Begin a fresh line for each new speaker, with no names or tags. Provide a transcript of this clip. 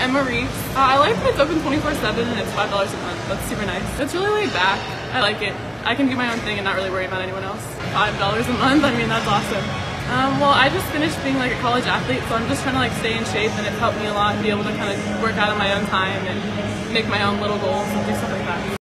Emma Reeves. I like that it's open 24/7 and it's $5 a month. That's super nice. It's really laid back. I like it. I can do my own thing and not really worry about anyone else. $5 a month, I mean, that's awesome. Well, I just finished being like a college athlete, so I'm just trying to like stay in shape, and it's helped me a lot to be able to kind of work out on my own time and make my own little goals and do stuff like that.